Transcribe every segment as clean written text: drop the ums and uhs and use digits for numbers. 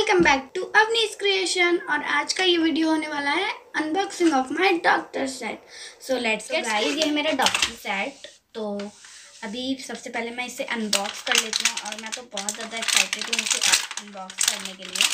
Welcome back to Avnees creation. और आज का ये वीडियो होने वाला है unboxing of my doctor set. So let's get guys, ये है मेरा डॉक्टर सेट। तो अभी सबसे पहले मैं इसे अनबॉक्स कर लेती हूँ और मैं तो बहुत ज़्यादा एक्साइटेड हूँ इसे अनबॉक्स करने के लिए।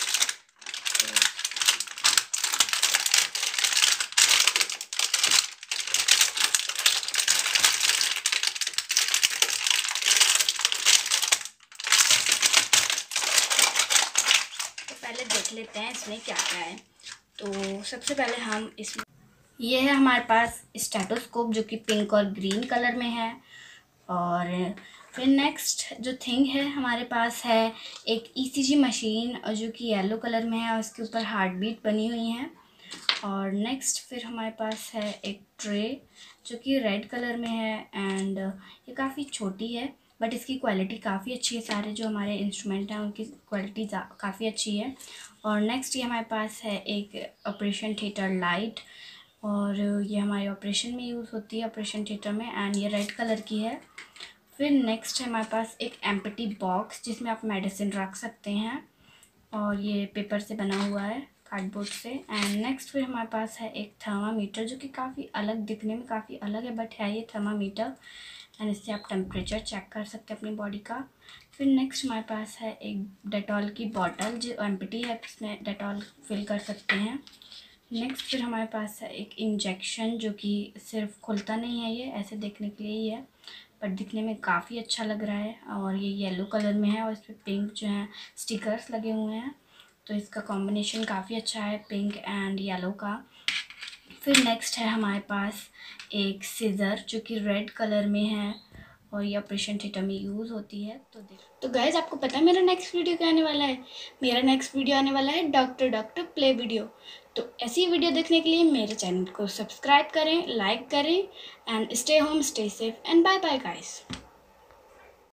तो पहले देख लेते हैं इसमें क्या क्या है। तो सबसे पहले हम इसमें ये है हमारे पास स्टेथोस्कोप जो कि पिंक और ग्रीन कलर में है। और फिर नेक्स्ट जो थिंग है हमारे पास है एक ईसीजी मशीन जो कि येलो कलर में है और उसके ऊपर हार्ट बीट बनी हुई है। और नेक्स्ट फिर हमारे पास है एक ट्रे जो कि रेड कलर में है एंड ये काफ़ी छोटी है बट इसकी क्वालिटी काफ़ी अच्छी है। सारे जो हमारे इंस्ट्रूमेंट हैं उनकी क्वालिटी काफ़ी अच्छी है। और नेक्स्ट ये हमारे पास है एक ऑपरेशन थिएटर लाइट और ये हमारे ऑपरेशन में यूज़ होती है ऑपरेशन थिएटर में एंड ये रेड कलर की है। फिर नेक्स्ट है हमारे पास एक एम्प्टी बॉक्स जिसमें आप मेडिसिन रख सकते हैं और ये पेपर से बना हुआ है, कार्डबोर्ड से। एंड नेक्स्ट फिर हमारे पास है एक थर्मामीटर जो कि काफ़ी अलग, दिखने में काफ़ी अलग है बट है ये थर्मामीटर एंड इससे आप टेम्परेचर चेक कर सकते हैं अपनी बॉडी का। फिर नेक्स्ट हमारे पास है एक डेटॉल की बॉटल जो एम्प्टी है, इसमें डेटॉल फिल कर सकते हैं। नेक्स्ट फिर हमारे पास है एक इंजेक्शन जो कि सिर्फ खुलता नहीं है, ये ऐसे देखने के लिए ही है बट दिखने में काफ़ी अच्छा लग रहा है। और ये येलो कलर में है और इस पर पिंक जो है स्टिकर्स लगे हुए हैं, तो इसका कॉम्बिनेशन काफ़ी अच्छा है पिंक एंड येलो का। फिर नेक्स्ट है हमारे पास एक सीज़र जो कि रेड कलर में है और ये ऑपरेशन थिएटर में यूज़ होती है। तो गाइस, आपको पता है मेरा नेक्स्ट वीडियो क्या आने वाला है? मेरा नेक्स्ट वीडियो आने वाला है डॉक्टर प्ले वीडियो। तो ऐसी वीडियो देखने के लिए मेरे चैनल को सब्सक्राइब करें, लाइक करें and stay home, stay safe and bye bye guys.